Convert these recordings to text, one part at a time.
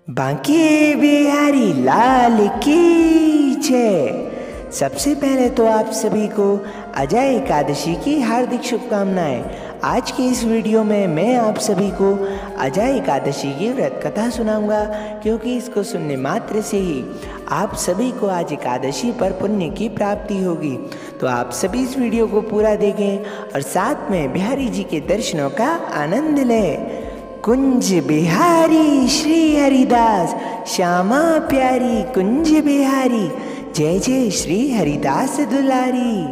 बांके बिहारी लाल की जय। सबसे पहले तो आप सभी को अजय एकादशी की हार्दिक शुभकामनाएं। आज की इस वीडियो में मैं आप सभी को अजय एकादशी की व्रत कथा सुनाऊंगा, क्योंकि इसको सुनने मात्र से ही आप सभी को आज एकादशी पर पुण्य की प्राप्ति होगी। तो आप सभी इस वीडियो को पूरा देखें और साथ में बिहारी जी के दर्शनों का आनंद लें। कुंज बिहारी श्री हरिदास, श्यामा प्यारी कुंज बिहारी, जय जय श्री हरिदास दुलारी।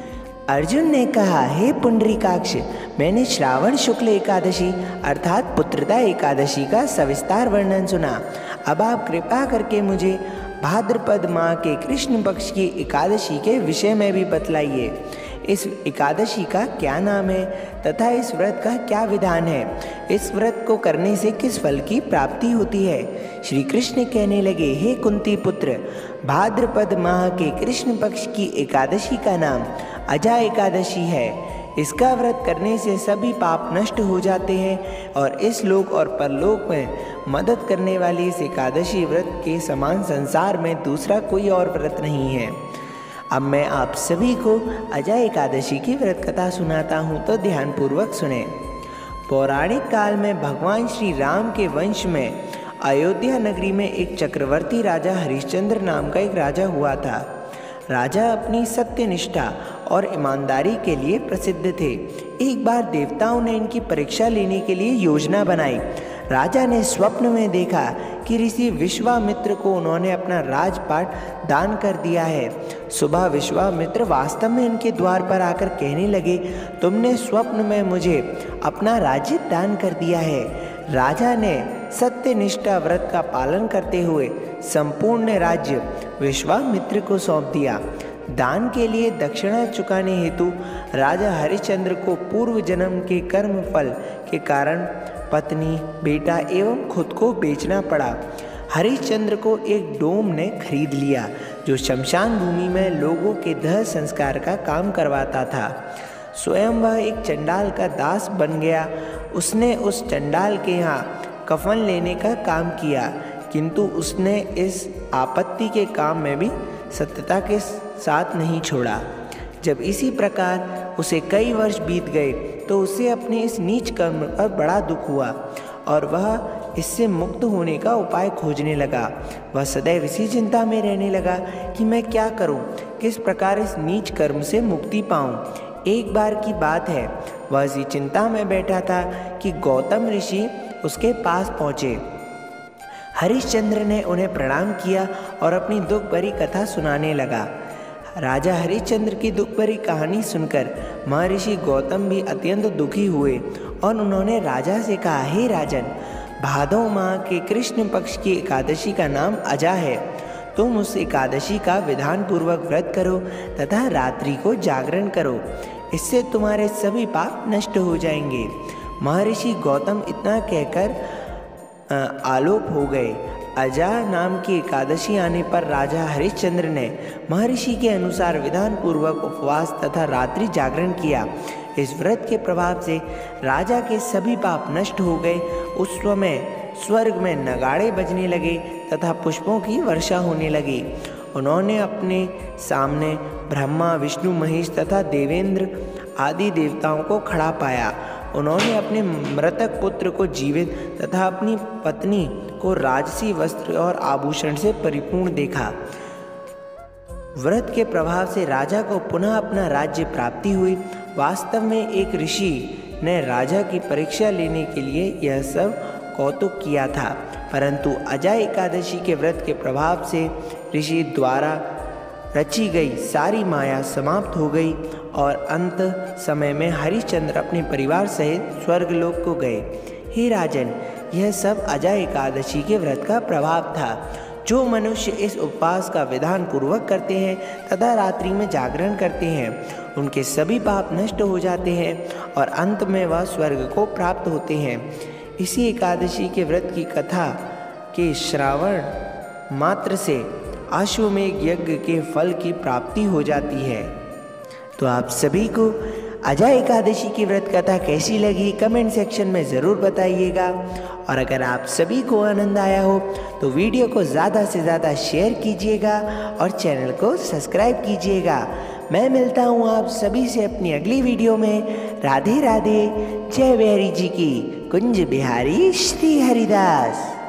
अर्जुन ने कहा, हे पुंडरीकाक्ष, मैंने श्रावण शुक्ल एकादशी अर्थात पुत्रदा एकादशी का सविस्तार वर्णन सुना। अब आप कृपा करके मुझे भाद्रपद माह के कृष्ण पक्ष की एकादशी के विषय में भी बतलाइए। इस एकादशी का क्या नाम है तथा इस व्रत का क्या विधान है? इस व्रत को करने से किस फल की प्राप्ति होती है? श्री कृष्ण कहने लगे, हे कुंती पुत्र, भाद्रपद माह के कृष्ण पक्ष की एकादशी का नाम अजा एकादशी है। इसका व्रत करने से सभी पाप नष्ट हो जाते हैं और इस लोक और परलोक में मदद करने वाली इस एकादशी व्रत के समान संसार में दूसरा कोई और व्रत नहीं है। अब मैं आप सभी को अजय एकादशी की व्रत कथा सुनाता हूँ, तो ध्यानपूर्वक सुने। पौराणिक काल में भगवान श्री राम के वंश में अयोध्या नगरी में एक चक्रवर्ती राजा हरिश्चंद्र नाम का एक राजा हुआ था। राजा अपनी सत्यनिष्ठा और ईमानदारी के लिए प्रसिद्ध थे। एक बार देवताओं ने इनकी परीक्षा लेने के लिए योजना बनाई। राजा ने स्वप्न में देखा कि ऋषि विश्वामित्र को उन्होंने अपना राजपाट दान कर दिया है। सुबह विश्वामित्र वास्तव में इनके द्वार पर आकर कहने लगे, तुमने स्वप्न में मुझे अपना राज्य दान कर दिया है। राजा ने सत्यनिष्ठा व्रत का पालन करते हुए संपूर्ण राज्य विश्वामित्र को सौंप दिया। दान के लिए दक्षिणा चुकाने हेतु राजा हरिश्चंद्र को पूर्व जन्म के कर्म फल के कारण पत्नी, बेटा एवं खुद को बेचना पड़ा। हरिश्चंद्र को एक डोम ने खरीद लिया जो शमशान भूमि में लोगों के दाह संस्कार का काम करवाता था। स्वयं वह एक चंडाल का दास बन गया। उसने उस चंडाल के यहाँ कफन लेने का काम किया, किंतु उसने इस आपत्ति के काम में भी सत्यता के साथ नहीं छोड़ा। जब इसी प्रकार उसे कई वर्ष बीत गए तो उसे अपने इस नीच कर्म पर बड़ा दुख हुआ और वह इससे मुक्त होने का उपाय खोजने लगा। वह सदैव इसी चिंता में रहने लगा कि मैं क्या करूं, किस प्रकार इस नीच कर्म से मुक्ति पाऊं। एक बार की बात है, वह इसी चिंता में बैठा था कि गौतम ऋषि उसके पास पहुँचे। हरिश्चंद्र ने उन्हें प्रणाम किया और अपनी दुख भरी कथा सुनाने लगा। राजा हरिश्चंद्र की दुख भरी कहानी सुनकर महर्षि गौतम भी अत्यंत दुखी हुए और उन्होंने राजा से कहा, हे राजन, भादौ माह के कृष्ण पक्ष की एकादशी का नाम अजा है। तुम उस एकादशी का विधान पूर्वक व्रत करो तथा रात्रि को जागरण करो, इससे तुम्हारे सभी पाप नष्ट हो जाएंगे। महर्षि गौतम इतना कहकर आलोप हो गए। अजा नाम की एकादशी आने पर राजा हरिश्चंद्र ने महर्षि के अनुसार विधान पूर्वक उपवास तथा रात्रि जागरण किया। इस व्रत के प्रभाव से राजा के सभी पाप नष्ट हो गए। उस समय स्वर्ग में नगाड़े बजने लगे तथा पुष्पों की वर्षा होने लगी। उन्होंने अपने सामने ब्रह्मा, विष्णु, महेश तथा देवेंद्र आदि देवताओं को खड़ा पाया। उन्होंने अपने मृतक पुत्र को जीवित तथा अपनी पत्नी को राजसी वस्त्र और आभूषण से परिपूर्ण देखा। व्रत के प्रभाव से राजा को पुनः अपना राज्य प्राप्ति हुई। वास्तव में एक ऋषि ने राजा की परीक्षा लेने के लिए यह सब कौतुक किया था, परंतु अजा एकादशी के व्रत के प्रभाव से ऋषि द्वारा रची गई सारी माया समाप्त हो गई और अंत समय में हरिश्चंद्र अपने परिवार सहित स्वर्गलोक को गए। हे राजन, यह सब अजा एकादशी के व्रत का प्रभाव था। जो मनुष्य इस उपवास का विधान पूर्वक करते हैं तथा रात्रि में जागरण करते हैं, उनके सभी पाप नष्ट हो जाते हैं और अंत में वह स्वर्ग को प्राप्त होते हैं। इसी एकादशी के व्रत की कथा के श्रावण मात्र से अश्वमेध यज्ञ के फल की प्राप्ति हो जाती है। तो आप सभी को अजय एकादशी की व्रत कथा कैसी लगी कमेंट सेक्शन में ज़रूर बताइएगा। और अगर आप सभी को आनंद आया हो तो वीडियो को ज़्यादा से ज़्यादा शेयर कीजिएगा और चैनल को सब्सक्राइब कीजिएगा। मैं मिलता हूँ आप सभी से अपनी अगली वीडियो में। राधे राधे। जय बिहारी जी की। कुंज बिहारी श्री हरिदास।